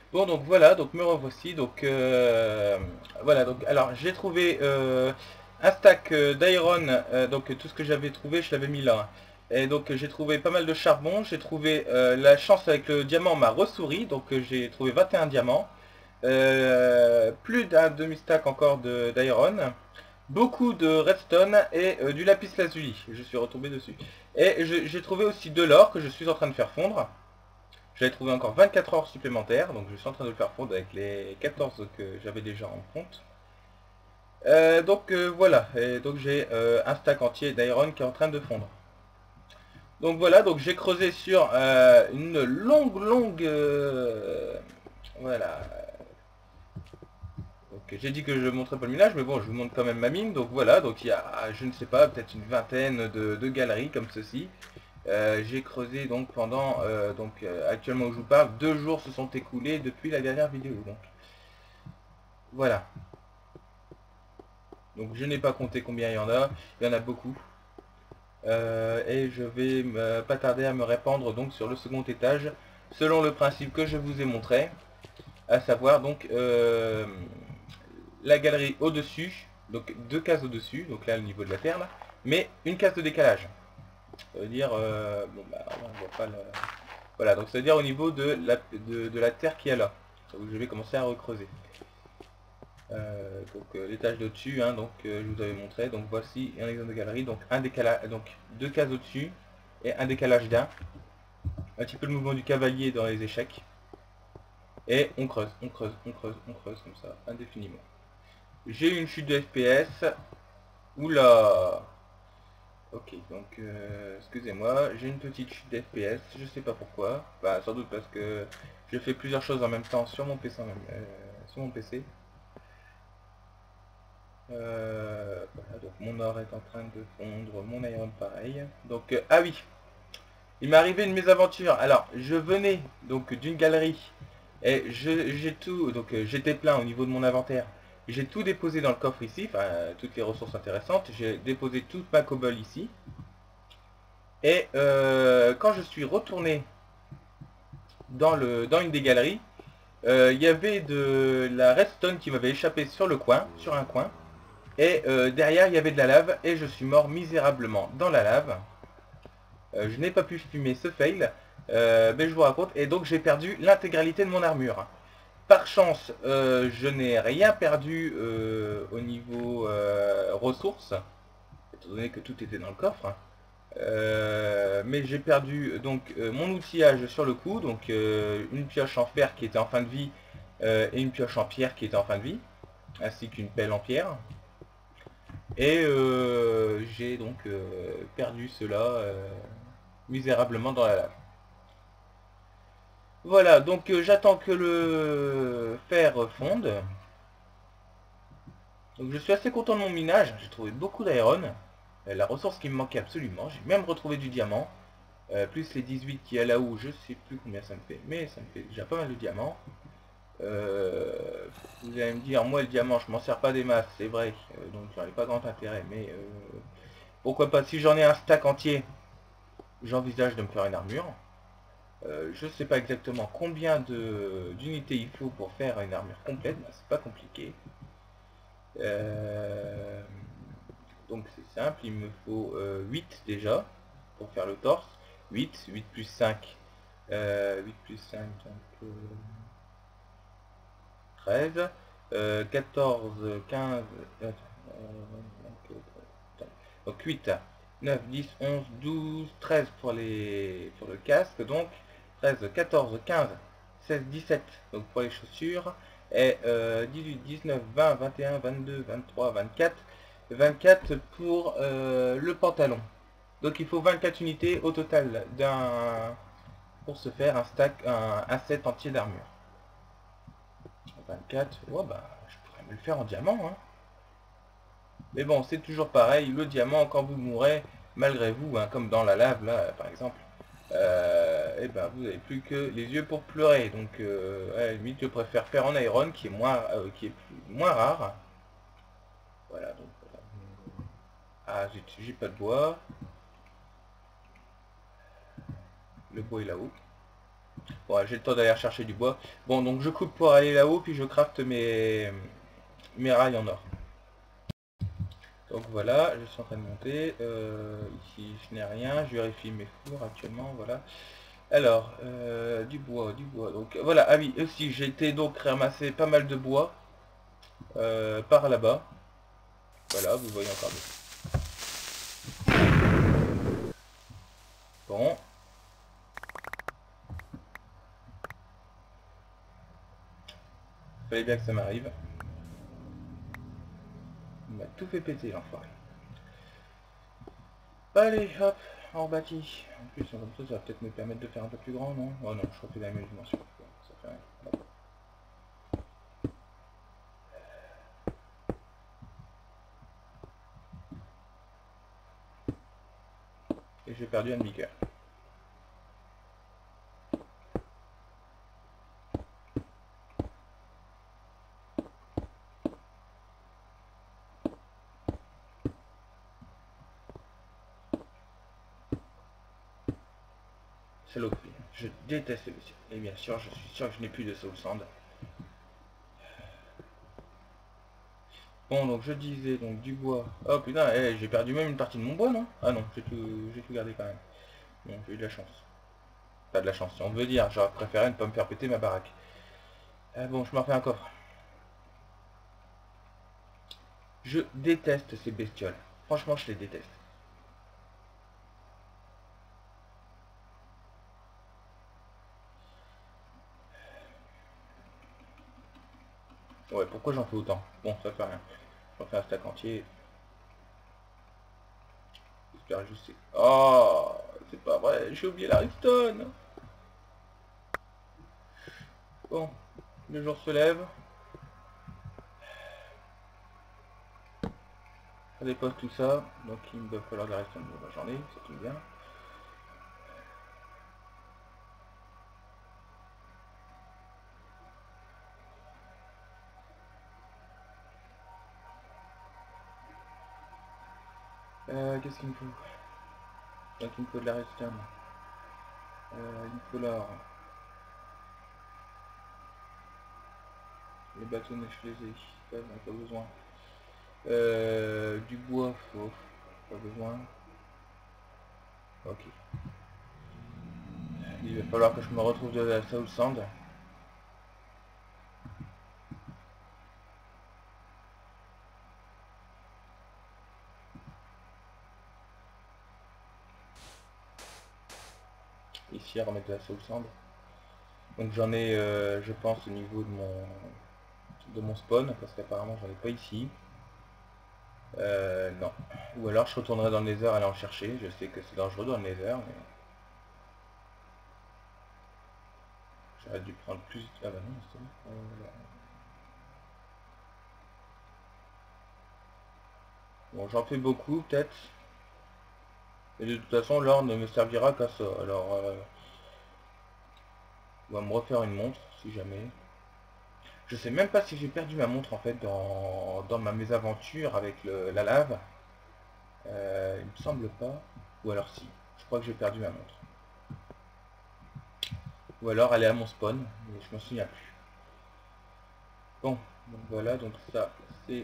Bon, donc voilà, donc me revoici. Donc voilà, donc alors j'ai trouvé un stack d'iron. Donc tout ce que j'avais trouvé, je l'avais mis là. Et donc j'ai trouvé pas mal de charbon. J'ai trouvé la chance avec le diamant m'a ressouri. Donc j'ai trouvé 21 diamants. Plus d'un demi-stack encore d'iron. Beaucoup de redstone et du lapis lazuli. Je suis retombé dessus. Et j'ai trouvé aussi de l'or que je suis en train de faire fondre. J'avais trouvé encore 24 heures supplémentaires, donc je suis en train de le faire fondre avec les 14 que j'avais déjà en compte. Donc voilà, et donc j'ai un stack entier d'iron qui est en train de fondre. Donc voilà, donc j'ai creusé sur une longue... voilà. Donc j'ai dit que je ne montrais pas le minage, mais bon, je vous montre quand même ma mine. Donc voilà, donc il y a, je ne sais pas, peut-être une vingtaine de galeries comme ceci. J'ai creusé donc pendant, actuellement où je vous parle, 2 jours se sont écoulés depuis la dernière vidéo. Donc voilà. Donc je n'ai pas compté combien il y en a. Il y en a beaucoup. Et je vais pas tarder à me répandre donc sur le second étage, selon le principe que je vous ai montré, à savoir donc la galerie au-dessus, donc 2 cases au-dessus, donc là au niveau de la terre là, mais une case de décalage. Ça veut dire, bon bah on voit pas le... Voilà, donc ça veut dire au niveau de la terre qui est là. Donc je vais commencer à recreuser. L'étage d'au-dessus, hein, je vous avais montré. Donc voici un exemple de galerie. Donc un décalage, donc 2 cases au-dessus et un décalage d'un. Un petit peu le mouvement du cavalier dans les échecs. Et on creuse, on creuse, on creuse, on creuse comme ça, indéfiniment. J'ai une chute de FPS. Oula. Ok, donc excusez-moi, j'ai une petite chute d'FPS, je sais pas pourquoi. Bah sans doute parce que je fais plusieurs choses en même temps sur mon PC, sur mon PC. Voilà, donc mon or est en train de fondre, mon iron pareil. Donc ah oui, il m'est arrivé une mésaventure. Alors je venais donc d'une galerie et j'ai tout, donc j'étais plein au niveau de mon inventaire. J'ai tout déposé dans le coffre ici, enfin toutes les ressources intéressantes. J'ai déposé toute ma cobble ici. Et quand je suis retourné dans une des galeries, il y avait de la redstone qui m'avait échappé sur le coin, sur un coin. Et derrière, il y avait de la lave et je suis mort misérablement dans la lave. Je n'ai pas pu fumer ce fail, mais je vous raconte. Et donc j'ai perdu l'intégralité de mon armure. Par chance, je n'ai rien perdu au niveau ressources, étant donné que tout était dans le coffre. Mais j'ai perdu donc mon outillage sur le coup, donc une pioche en fer qui était en fin de vie et une pioche en pierre qui était en fin de vie, ainsi qu'une pelle en pierre. Et j'ai donc perdu cela misérablement dans la lave. Voilà, donc j'attends que le fer fonde. Donc je suis assez content de mon minage, j'ai trouvé beaucoup d'iron, la ressource qui me manquait absolument. J'ai même retrouvé du diamant. Plus les 18 qui est là-haut, je sais plus combien ça me fait, mais ça me fait déjà pas mal de diamants. Vous allez me dire, moi le diamant, je m'en sers pas des masses, c'est vrai, donc j'en ai pas grand intérêt, mais pourquoi pas, si j'en ai un stack entier, j'envisage de me faire une armure. Je sais pas exactement combien d'unités il faut pour faire une armure complète, c'est pas compliqué. Euh, donc c'est simple, il me faut 8 déjà pour faire le torse. 8 plus 5, 8 plus 5, donc 13, 14, 15, donc 8, 9, 10, 11, 12, 13 pour le casque, donc 13, 14, 15, 16, 17 donc pour les chaussures, et 18, 19, 20, 21, 22, 23, 24, 24 pour le pantalon. Donc il faut 24 unités au total pour se faire un stack, un set entier d'armure. 24, oh bah je pourrais me le faire en diamant, hein. Mais bon, c'est toujours pareil, le diamant, quand vous mourrez, malgré vous, hein, comme dans la lave, là, par exemple, et ben vous n'avez plus que les yeux pour pleurer. Donc, à la limite, je préfère faire en iron, qui est moins rare. Voilà, donc, ah, j'ai pas de bois. Le bois est là-haut. Bon, j'ai le temps d'aller chercher du bois. Bon, donc je coupe pour aller là-haut, puis je crafte mes rails en or. Donc voilà, je suis en train de monter. Ici, je n'ai rien. Je vérifie mes fours actuellement, voilà. Alors, du bois, du bois. Donc voilà, ah oui, aussi, j'ai été donc ramasser pas mal de bois par là-bas. Voilà, vous voyez encore des... Bon. Fallait bien que ça m'arrive. Il m'a tout fait péter, l'enfoiré. Allez, hop, en rebâti. En plus, comme ça va peut-être me permettre de faire un peu plus grand, non? Oh non, je refais la même dimension. Bon, ça fait rien. Hop. Et j'ai perdu un demi-cœur. Saloperie. Je déteste les bestioles. Et bien sûr, je suis sûr que je n'ai plus de soul sand. Bon, donc je disais, donc du bois. Oh putain, j'ai perdu même une partie de mon bois, non? Ah non, j'ai tout gardé quand même. Bon, j'ai eu de la chance. Pas de la chance, si on veut dire. J'aurais préféré ne pas me faire péter ma baraque. Bon, je me refais un coffre. Je déteste ces bestioles. Franchement, je les déteste. Ouais, pourquoi j'en fais autant? Bon, ça fait rien. J'en fais un stack entier. J'espère juste... Oh, c'est pas vrai, j'ai oublié la redstone. Bon, le jour se lève. Ça dépose tout ça. Donc il me va falloir de la redstone. Bon, bah, j'en ai, ça tombe bien. Qu'est-ce qu'il me faut? Donc il me faut de la redstone. Il me faut l'or. Les bâtonnets, je les ai. Ça, j'en ai pas besoin. Du bois, pas besoin. Ok. Il va falloir que je me retrouve de la soul sand. Ici à remettre de la soul sand. Donc j'en ai, je pense, au niveau de mon spawn, parce qu'apparemment j'en ai pas ici. Non. Ou alors je retournerai dans le nether aller en chercher. Je sais que c'est dangereux dans le nether, mais... J'aurais dû prendre plus... Ah bah non, c'est bon. Bon, j'en fais beaucoup, peut-être. Et de toute façon, l'or ne me servira qu'à ça. Alors, on va me refaire une montre, si jamais. Je sais même pas si j'ai perdu ma montre, en fait, dans ma mésaventure avec la lave. Il me semble pas. Ou alors si. Je crois que j'ai perdu ma montre. Ou alors elle est à mon spawn, mais je m'en souviens plus. Bon, donc voilà, donc ça, c'est...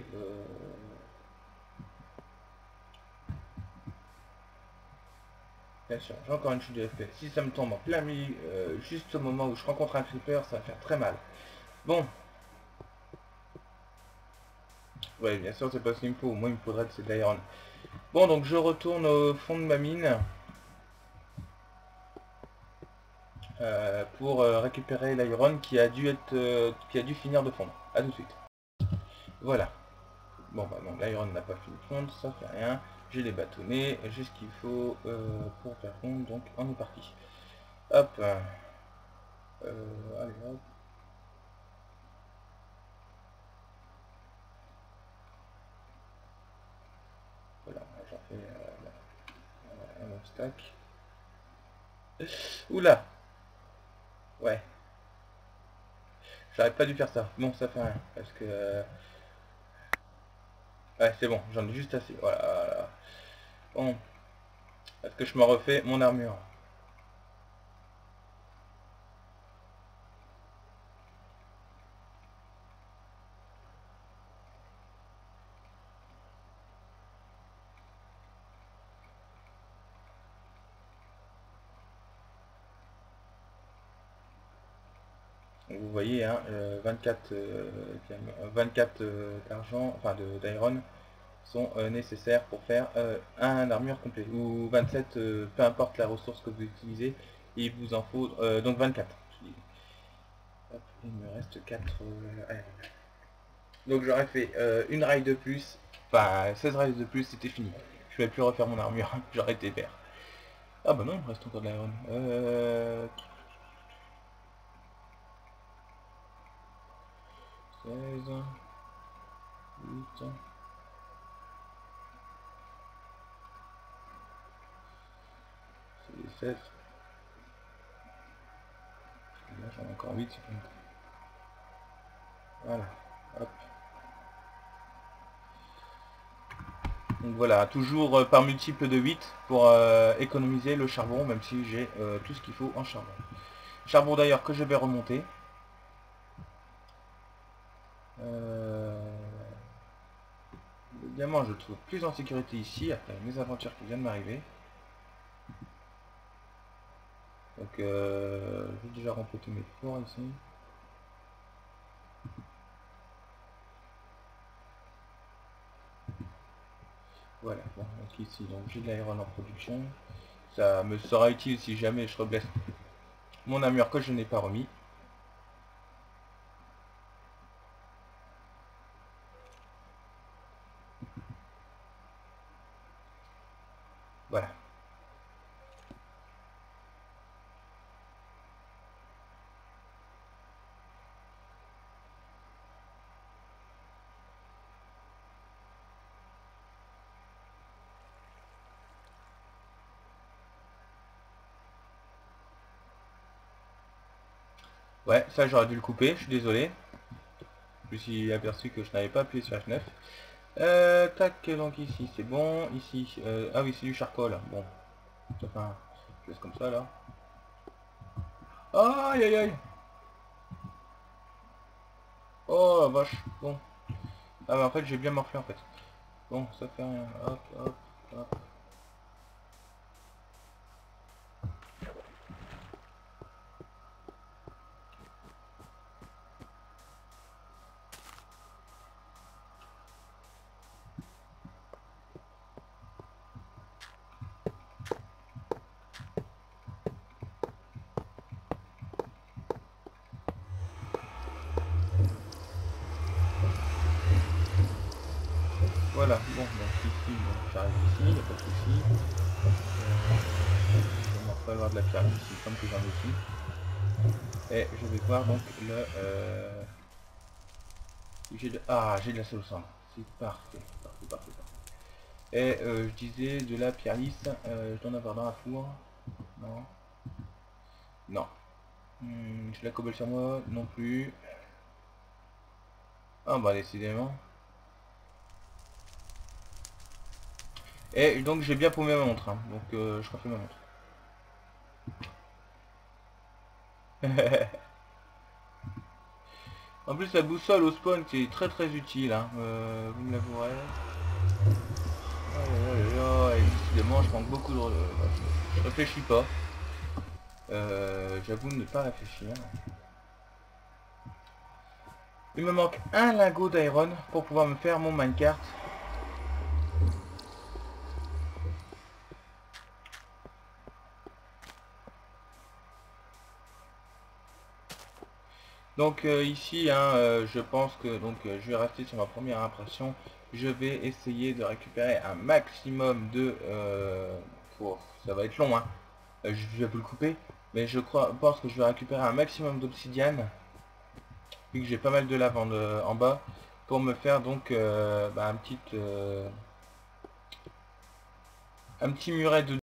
Bien sûr, j'ai encore une chute de FPS. Si ça me tombe en plein milieu, juste au moment où je rencontre un creeper, ça va faire très mal. Bon. Ouais, bien sûr, c'est pas ce qu'il me faut. Moi, il me faudrait de l'iron. Bon, donc je retourne au fond de ma mine. Pour récupérer l'iron qui a dû être... qui a dû finir de fondre. A tout de suite. Voilà. Bon, bah non, l'iron n'a pas fini de fondre, ça fait rien. J'ai les bâtonnets, j'ai ce qu'il faut pour faire fondre, donc on est parti. Hop. Allez, hop. Voilà, j'en fais un stack. Oula. Ouais. J'aurais pas dû faire ça. Bon, ça fait rien. Parce que... ouais, c'est bon. J'en ai juste assez. Voilà, voilà. Bon. Est-ce que je me refais mon armure? Donc, vous voyez, hein, 24, 24 d'argent, enfin d'iron sont nécessaires pour faire un armure complet, ou 27, peu importe la ressource que vous utilisez, il vous en faut donc 24. Hop, il me reste 4. Donc j'aurais fait une rail de plus, enfin 16 rails de plus, c'était fini. Je vais plus refaire mon armure, j'aurais été vert. Ah bah non, il me reste encore de l'iron. 16, 8, c'est 16. Là j'en ai encore 8. Voilà, hop. Donc voilà, toujours par multiple de 8 pour économiser le charbon, même si j'ai tout ce qu'il faut en charbon. Charbon d'ailleurs que je vais remonter. Évidemment, je trouve plus en sécurité ici, après mes aventures qui viennent de m'arriver. Donc, j'ai déjà rempli tous mes fours ici. Voilà, bon, donc ici, donc j'ai de l'iron en production. Ça me sera utile si jamais je reblesse mon armure que je n'ai pas remis. Voilà. Ouais, ça j'aurais dû le couper, je suis désolé. Je me suis aperçu que je n'avais pas appuyé sur F9. Tac, donc ici c'est bon, ici, ah oui c'est du charcoal, bon, enfin, je laisse comme ça là. Aïe aïe aïe. Oh la vache, bon. Ah bah en fait j'ai bien morflé en fait. Bon, ça fait rien, hop, hop, hop. Voilà, bon, donc ici, bon, j'arrive ici, il n'y a pas de souci. Je vais m'en falloir de la pierre ici, comme que j'en ai ici. Et je vais voir donc le... j'ai de la sauce. C'est parfait, parfait, parfait, parfait. Et je disais de la pierre lisse, je dois en avoir dans la four. Non. Non. Je la cobble sur moi, non plus. Ah bah décidément. Et donc j'ai bien paumé ma montre, hein. Donc je refais ma montre. En plus la boussole au spawn c'est très très utile, hein. Vous me l'avouerez. Et décidément je manque beaucoup de... je réfléchis pas. J'avoue ne pas réfléchir. Il me manque un lingot d'iron pour pouvoir me faire mon minecart. Donc ici, hein, je pense que donc je vais rester sur ma première impression. Je vais essayer de récupérer un maximum de... ça va être long, hein. Je vais vous le couper. Mais je pense que je vais récupérer un maximum d'obsidiane. Vu que j'ai pas mal de lave en bas. Pour me faire donc un petit muret de